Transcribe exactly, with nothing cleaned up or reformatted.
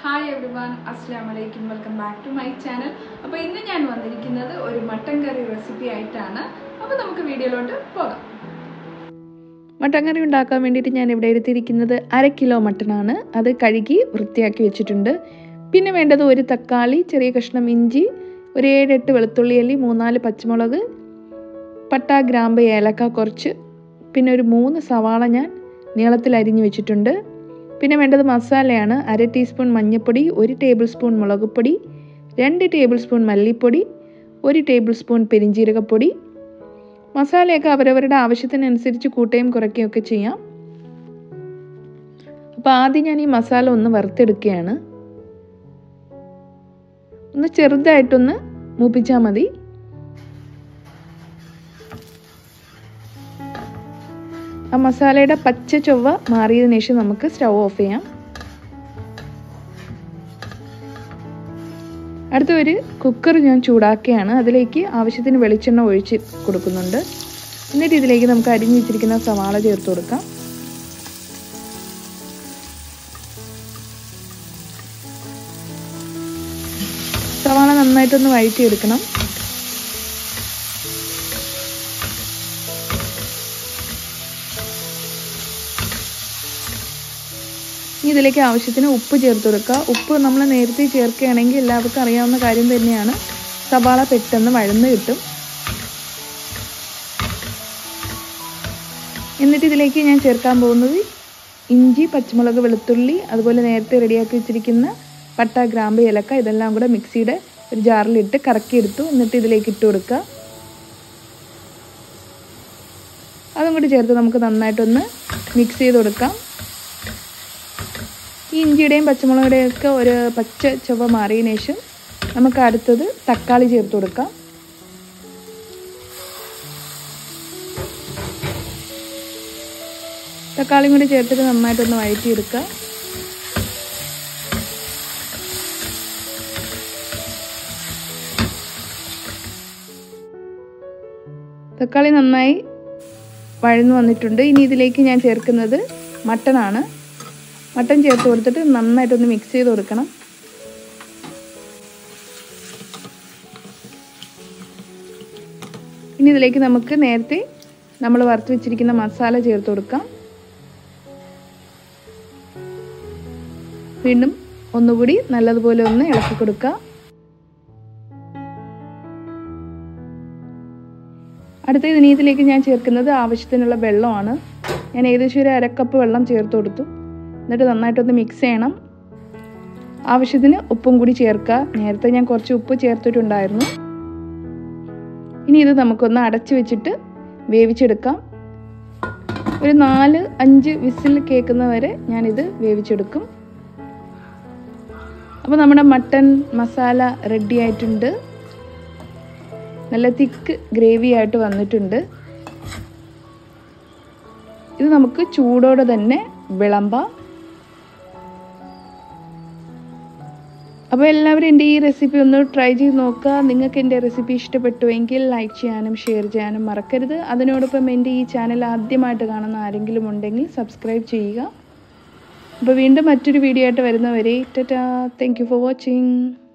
Hi everyone, Assalamu alaikum. Welcome back to my channel. അപ്പോൾ ഇന്ന് ഞാൻ വന്നിരിക്കുന്നത് ഒരു മട്ടൻ കറി റെസിപ്പി ആയിട്ടാണ്. അപ്പോൾ നമുക്ക് വീഡിയോയിലോട്ട് പോകാം. മട്ടൻ കറി ഉണ്ടാക്കാൻ വേണ്ടിയിട്ട് ഞാൻ ഇവിടെ എടുത്തിരിക്കുന്നത് അര കിലോ മട്ടൻ ആണ്. അത് കഴുകി വൃത്തിയാക്കി വെച്ചിട്ടുണ്ട്. പിന്നെ വേണ്ടത് ഒരു തക്കാളി, ചെറിയ കഷ്ണം ഇഞ്ചി, ഒരു ഏഴ് എട്ട് വെളുത്തുള്ളി അല്ലി, മൂന്നാല് പച്ചമുളക്, പട്ട, ഗ്രാമ്പ്, ഏലക്ക കുറച്ച്, പിന്നെ ഒരു മൂന്ന് സവാള ഞാൻ നീളത്തിൽ അരിഞ്ഞു വെച്ചിട്ടുണ്ട്. പിന്നെ വേണ്ടത് മസാലയാണ്. അര ടീസ്പൂൺ മഞ്ഞൾപ്പൊടി, ഒരു ടേബിൾ സ്പൂൺ മുളക് പൊടി, രണ്ട് ടേബിൾ സ്പൂൺ മല്ലിപ്പൊടി, ഒരു ടേബിൾ സ്പൂൺ പെരിഞ്ജീരകപ്പൊടി. മസാലയൊക്കെ അവരവരുടെ ആവശ്യത്തിനനുസരിച്ച് കൂട്ടുകയും കുറയ്ക്കുകയും ഒക്കെ ചെയ്യാം. അപ്പോൾ ആദ്യം ഞാൻ ഈ മസാല ഒന്ന് വറുത്തെടുക്കുകയാണ്. ഒന്ന് ചെറുതായിട്ടൊന്ന് മൂപ്പിച്ചാൽ മതി. ആ മസാലയുടെ പച്ച ചൊവ്വ മാറിയതിനു ശേഷം നമുക്ക് സ്റ്റൗ ഓഫ് ചെയ്യാം. അടുത്ത ഒരു കുക്കർ ഞാൻ ചൂടാക്കുകയാണ്. അതിലേക്ക് ആവശ്യത്തിന് വെളിച്ചെണ്ണ ഒഴിച്ച് കൊടുക്കുന്നുണ്ട്. എന്നിട്ട് ഇതിലേക്ക് നമുക്ക് അരിഞ്ഞു വെച്ചിരിക്കുന്ന സവാള ചേർത്ത് കൊടുക്കാം. സവാള നന്നായിട്ടൊന്ന് വഴറ്റിയെടുക്കണം. ഇനി ഇതിലേക്ക് ആവശ്യത്തിന് ഉപ്പ് ചേർത്ത് കൊടുക്കുക. ഉപ്പ് നമ്മൾ നേരത്തെ ചേർക്കുകയാണെങ്കിൽ എല്ലാവർക്കും അറിയാവുന്ന കാര്യം തന്നെയാണ്. സവാള പെട്ടെന്ന് വഴന്ന് കിട്ടും. എന്നിട്ട് ഇതിലേക്ക് ഞാൻ ചേർക്കാൻ പോകുന്നത് ഇഞ്ചി, പച്ചമുളക്, വെളുത്തുള്ളി, അതുപോലെ നേരത്തെ റെഡിയാക്കി വെച്ചിരിക്കുന്ന പട്ട, ഗ്രാമ്പ്, ഏലക്ക ഇതെല്ലാം കൂടെ മിക്സിയുടെ ഒരു ജാറിലിട്ട് കറക്കിയെടുത്തു. എന്നിട്ട് ഇതിലേക്ക് ഇട്ട് കൊടുക്കുക. അതും കൂടി ചേർത്ത് നമുക്ക് നന്നായിട്ടൊന്ന് മിക്സ് ചെയ്ത് കൊടുക്കാം. ഈ ഇഞ്ചിയുടെയും പച്ചമുളകുടെയും ഒക്കെ ഒരു പച്ച ചുവ മാറിയതിനു ശേഷം നമുക്ക് അടുത്തത് തക്കാളി ചേർത്ത് കൊടുക്കാം. തക്കാളിയും കൂടി ചേർത്തിട്ട് നന്നായിട്ടൊന്ന് വഴറ്റിയെടുക്കുക. തക്കാളി നന്നായി വഴന്നു വന്നിട്ടുണ്ട്. ഇനി ഇതിലേക്ക് ഞാൻ ചേർക്കുന്നത് മട്ടനാണ്. മട്ടൻ ചേർത്ത് കൊടുത്തിട്ട് നന്നായിട്ടൊന്ന് മിക്സ് ചെയ്ത് കൊടുക്കണം. ഇനി ഇതിലേക്ക് നമുക്ക് നേരത്തെ നമ്മൾ വറുത്ത് വെച്ചിരിക്കുന്ന മസാല ചേർത്ത് കൊടുക്കാം. വീണ്ടും ഒന്നുകൂടി നല്ലതുപോലെ ഒന്ന് ഇളക്കി കൊടുക്കുക. അടുത്ത ഇനി ഇതിലേക്ക് ഞാൻ ചേർക്കുന്നത് ആവശ്യത്തിനുള്ള വെള്ളമാണ്. ഞാൻ ഏകദേശം ഒരു അരക്കപ്പ് വെള്ളം ചേർത്ത് കൊടുത്തു. എന്നിട്ട് നന്നായിട്ടൊന്ന് മിക്സ് ചെയ്യണം. ആവശ്യത്തിന് ഉപ്പും കൂടി ചേർക്കുക. നേരത്തെ ഞാൻ കുറച്ച് ഉപ്പ് ചേർത്തിട്ടുണ്ടായിരുന്നു. ഇനി ഇത് നമുക്കൊന്ന് അടച്ചു വെച്ചിട്ട് വേവിച്ചെടുക്കാം. ഒരു നാല് അഞ്ച് വിസിൽ കേൾക്കുന്നവരെ ഞാനിത് വേവിച്ചെടുക്കും. അപ്പോൾ നമ്മുടെ മട്ടൻ മസാല റെഡി ആയിട്ടുണ്ട്. നല്ല തിക്ക് ഗ്രേവി ആയിട്ട് വന്നിട്ടുണ്ട്. ഇത് നമുക്ക് ചൂടോടെ തന്നെ വിളമ്പാം. അപ്പോൾ എല്ലാവരും എൻ്റെ ഈ റെസിപ്പി ഒന്ന് ട്രൈ ചെയ്ത് നോക്കുക. നിങ്ങൾക്ക് എൻ്റെ റെസിപ്പി ഇഷ്ടപ്പെട്ടുവെങ്കിൽ ലൈക്ക് ചെയ്യാനും ഷെയർ ചെയ്യാനും മറക്കരുത്. അതിനോടൊപ്പം എൻ്റെ ഈ ചാനൽ ആദ്യമായിട്ട് കാണുന്ന ആരെങ്കിലും ഉണ്ടെങ്കിൽ സബ്സ്ക്രൈബ് ചെയ്യുക. അപ്പോൾ വീണ്ടും മറ്റൊരു വീഡിയോ ആയിട്ട് വരുന്നവരെ tata. Thank you for watching.